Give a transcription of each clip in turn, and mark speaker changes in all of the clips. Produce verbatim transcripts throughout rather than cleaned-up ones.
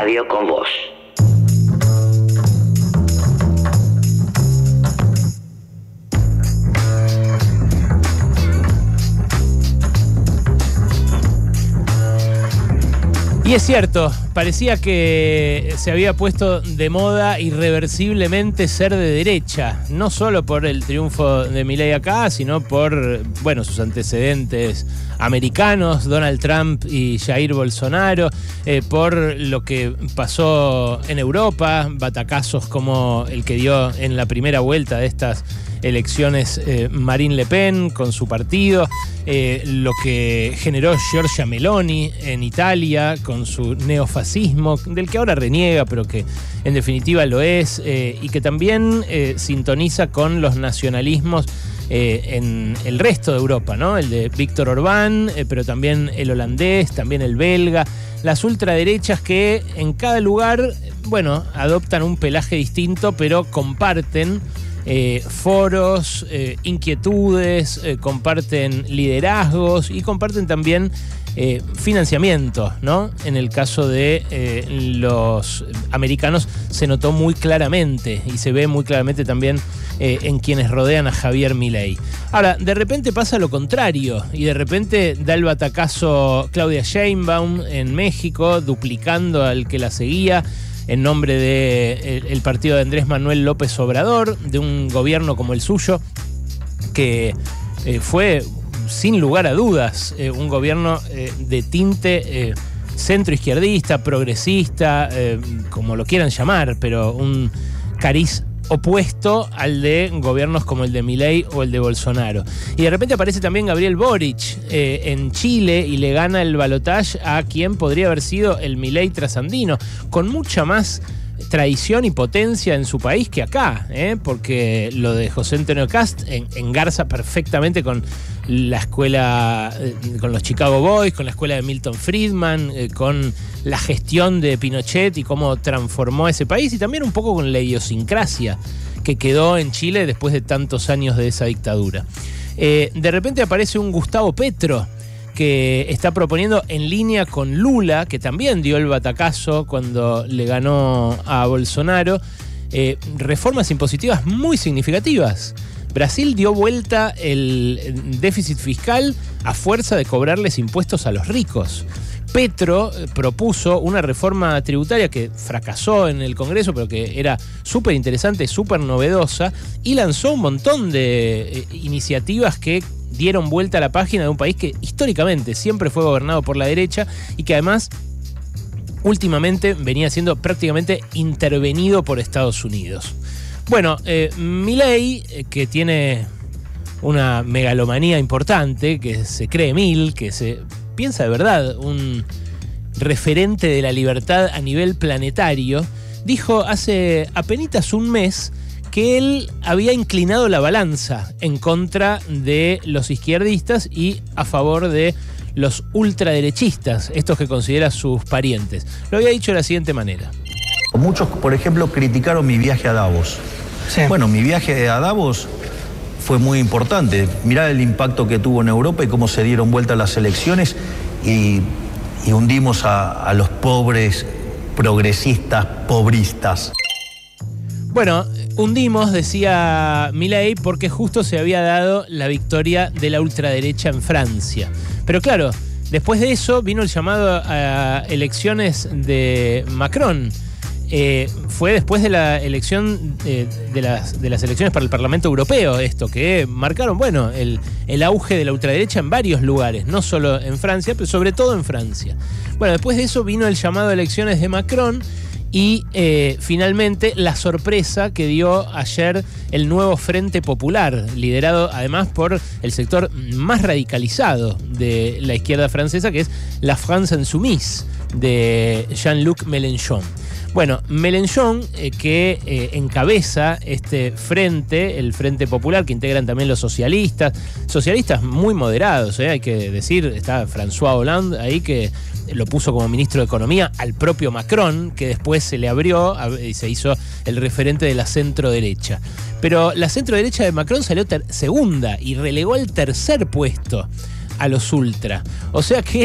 Speaker 1: Radio con Vos.
Speaker 2: Y es cierto, parecía que se había puesto de moda irreversiblemente ser de derecha, no solo por el triunfo de Milei acá, sino por, bueno, sus antecedentes americanos, Donald Trump y Jair Bolsonaro, eh, por lo que pasó en Europa, batacazos como el que dio en la primera vuelta de estas elecciones eh, Marine Le Pen con su partido, eh, lo que generó Giorgia Meloni en Italia con su neofascismo, del que ahora reniega, pero que en definitiva lo es, eh, y que también eh, sintoniza con los nacionalismos eh, en el resto de Europa, ¿no? El de Víctor Orbán, eh, pero también el holandés, también el belga, las ultraderechas que en cada lugar, bueno, adoptan un pelaje distinto, pero comparten Eh, foros, eh, inquietudes, eh, comparten liderazgos y comparten también eh, financiamiento, ¿no? En el caso de eh, los americanos se notó muy claramente y se ve muy claramente también eh, en quienes rodean a Javier Milei. Ahora, de repente pasa lo contrario y de repente da el batacazo Claudia Sheinbaum en México, duplicando al que la seguía, en nombre del de partido de Andrés Manuel López Obrador, de un gobierno como el suyo, que eh, fue, sin lugar a dudas, eh, un gobierno eh, de tinte eh, centroizquierdista, progresista, eh, como lo quieran llamar, pero un cariz opuesto al de gobiernos como el de Milei o el de Bolsonaro. Y de repente aparece también Gabriel Boric eh, en Chile y le gana el balotaje a quien podría haber sido el Milei trasandino, con mucha más tradición y potencia en su país que acá, ¿eh? Porque lo de José Antonio Kast en, engarza perfectamente con la escuela, eh, con los Chicago Boys, con la escuela de Milton Friedman, eh, con la gestión de Pinochet y cómo transformó ese país, y también un poco con la idiosincrasia que quedó en Chile después de tantos años de esa dictadura. Eh, de repente aparece un Gustavo Petro que está proponiendo, en línea con Lula, que también dio el batacazo cuando le ganó a Bolsonaro, eh, reformas impositivas muy significativas. Brasil dio vuelta el déficit fiscal a fuerza de cobrarles impuestos a los ricos. Petro propuso una reforma tributaria que fracasó en el Congreso, pero que era súper interesante, súper novedosa, y lanzó un montón de eh, iniciativas que dieron vuelta a la página de un país que históricamente siempre fue gobernado por la derecha y que además últimamente venía siendo prácticamente intervenido por Estados Unidos. Bueno, eh, Milei, eh, que tiene una megalomanía importante, que se cree mil, que se piensa de verdad un referente de la libertad a nivel planetario, dijo hace apenitas un mes que él había inclinado la balanza en contra de los izquierdistas y a favor de los ultraderechistas, estos que considera sus parientes. Lo había dicho de la siguiente manera.
Speaker 3: Muchos, por ejemplo, criticaron mi viaje a Davos. Sí. Bueno, mi viaje a Davos fue muy importante. Mirá el impacto que tuvo en Europa y cómo se dieron vuelta las elecciones y, y hundimos a, a los pobres progresistas, pobristas.
Speaker 2: Bueno, hundimos, decía Milei, porque justo se había dado la victoria de la ultraderecha en Francia. Pero claro, después de eso vino el llamado a elecciones de Macron. Eh, fue después de la elección eh, de, las, de las elecciones para el Parlamento Europeo, esto, que marcaron, bueno, el, el auge de la ultraderecha en varios lugares, no solo en Francia, pero sobre todo en Francia. Bueno, después de eso vino el llamado a elecciones de Macron. Y eh, finalmente la sorpresa que dio ayer el nuevo Frente Popular, liderado además por el sector más radicalizado de la izquierda francesa, que es la France Insoumise, de Jean-Luc Mélenchon. Bueno, Mélenchon, eh, que eh, encabeza este frente, el Frente Popular, que integran también los socialistas, socialistas muy moderados, eh, hay que decir, está François Hollande ahí, que lo puso como ministro de Economía, al propio Macron, que después se le abrió y se hizo el referente de la centro-derecha. Pero la centro-derecha de Macron salió ter- segunda y relegó al tercer puesto a los ultra. O sea que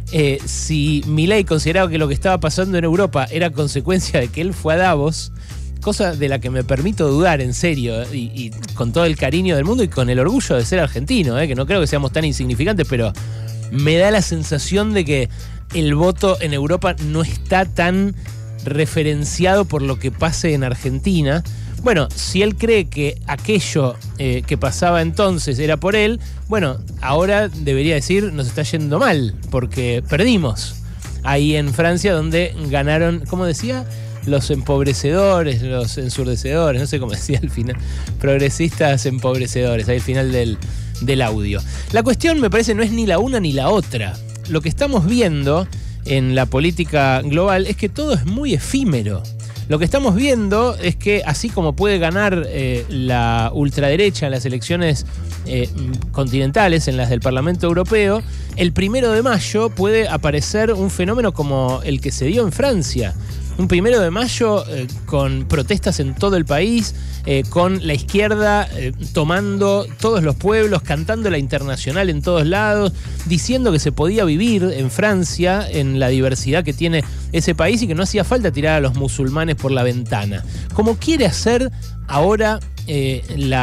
Speaker 2: eh, si Milei consideraba que lo que estaba pasando en Europa era consecuencia de que él fue a Davos, cosa de la que me permito dudar, en serio, y, y con todo el cariño del mundo y con el orgullo de ser argentino, eh, que no creo que seamos tan insignificantes, pero me da la sensación de que el voto en Europa no está tan referenciado por lo que pase en Argentina. Bueno, si él cree que aquello eh, que pasaba entonces era por él, bueno, ahora debería decir, nos está yendo mal, porque perdimos ahí en Francia, donde ganaron, ¿cómo decía? Los empobrecedores, los ensurdecedores, no sé cómo decía al final, progresistas empobrecedores, ahí al final del, del audio. La cuestión, me parece, no es ni la una ni la otra. Lo que estamos viendo en la política global es que todo es muy efímero. Lo que estamos viendo es que así como puede ganar eh, la ultraderecha en las elecciones eh, continentales, en las del Parlamento Europeo, el primero de mayo puede aparecer un fenómeno como el que se dio en Francia. Un primero de mayo eh, con protestas en todo el país, eh, con la izquierda eh, tomando todos los pueblos, cantando la Internacional en todos lados, diciendo que se podía vivir en Francia, en la diversidad que tiene ese país y que no hacía falta tirar a los musulmanes por la ventana. Como quiere hacer ahora eh,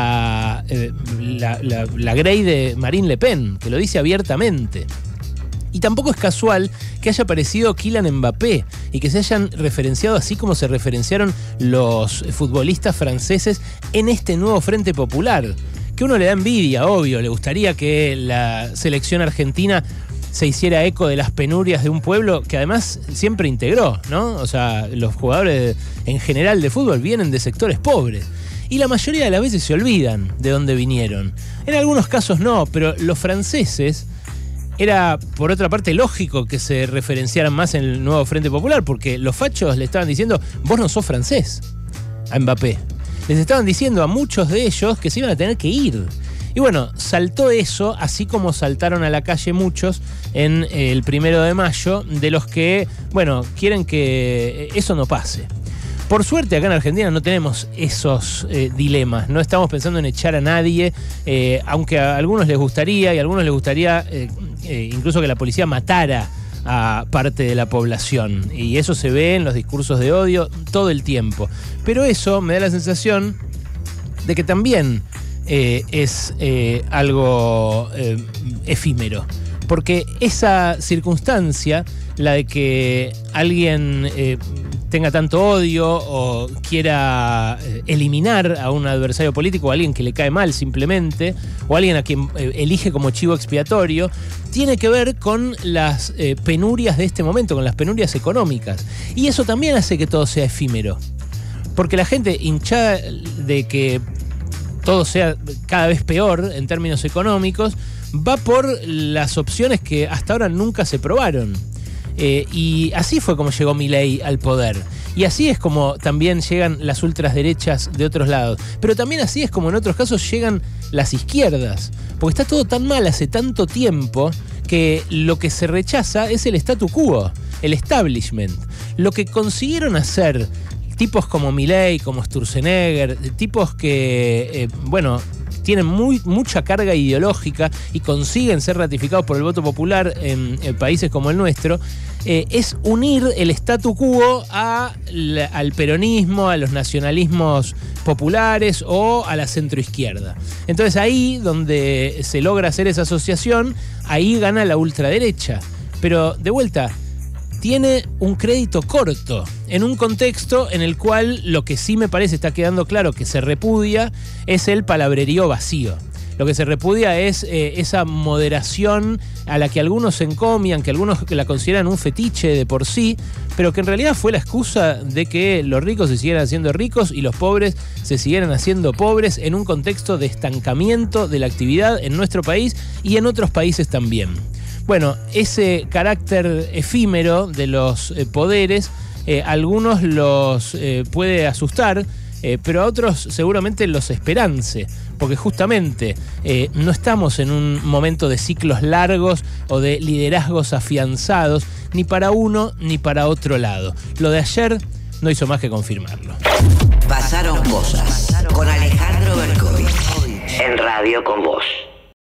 Speaker 2: la, eh, la, la, la Grey de Marine Le Pen, que lo dice abiertamente. Y tampoco es casual que haya aparecido Kylian Mbappé y que se hayan referenciado así como se referenciaron los futbolistas franceses en este nuevo Frente Popular. Que uno le da envidia, obvio, le gustaría que la selección argentina se hiciera eco de las penurias de un pueblo que además siempre integró, ¿no? O sea, los jugadores en general de fútbol vienen de sectores pobres. Y la mayoría de las veces se olvidan de dónde vinieron. En algunos casos no, pero los franceses... Era, por otra parte, lógico que se referenciaran más en el nuevo Frente Popular, porque los fachos le estaban diciendo, vos no sos francés, a Mbappé. Les estaban diciendo a muchos de ellos que se iban a tener que ir. Y bueno, saltó eso, así como saltaron a la calle muchos en el primero de mayo, de los que, bueno, quieren que eso no pase. Por suerte acá en Argentina no tenemos esos eh, dilemas, no estamos pensando en echar a nadie, eh, aunque a algunos les gustaría y a algunos les gustaría eh, eh, incluso que la policía matara a parte de la población. Y eso se ve en los discursos de odio todo el tiempo. Pero eso me da la sensación de que también eh, es eh, algo eh, efímero. Porque esa circunstancia, la de que alguien... Eh, tenga tanto odio o quiera eh, eliminar a un adversario político o a alguien que le cae mal simplemente, o alguien a quien eh, elige como chivo expiatorio, tiene que ver con las eh, penurias de este momento, con las penurias económicas. Y eso también hace que todo sea efímero. Porque la gente hinchada de que todo sea cada vez peor en términos económicos, va por las opciones que hasta ahora nunca se probaron. Eh, y así fue como llegó Milei al poder. Y así es como también llegan las ultraderechas de otros lados. Pero también así es como en otros casos llegan las izquierdas. Porque está todo tan mal hace tanto tiempo que lo que se rechaza es el statu quo, el establishment. Lo que consiguieron hacer tipos como Milei, como Sturzenegger, tipos que, eh, bueno... tienen muy, mucha carga ideológica y consiguen ser ratificados por el voto popular en, en países como el nuestro, eh, es unir el statu quo a la, al peronismo, a los nacionalismos populares o a la centroizquierda. Entonces ahí donde se logra hacer esa asociación, ahí gana la ultraderecha. Pero de vuelta, tiene un crédito corto en un contexto en el cual lo que sí me parece está quedando claro que se repudia es el palabrerío vacío. Lo que se repudia es eh, esa moderación a la que algunos se encomian, que algunos la consideran un fetiche de por sí, pero que en realidad fue la excusa de que los ricos se siguieran haciendo ricos y los pobres se siguieran haciendo pobres en un contexto de estancamiento de la actividad en nuestro país y en otros países también. Bueno, ese carácter efímero de los eh, poderes, eh, algunos los eh, puede asustar, eh, pero a otros seguramente los esperance, porque justamente eh, no estamos en un momento de ciclos largos o de liderazgos afianzados, ni para uno ni para otro lado. Lo de ayer no hizo más que confirmarlo.
Speaker 1: Pasaron cosas con Alejandro Berkovich en Radio Con Vos.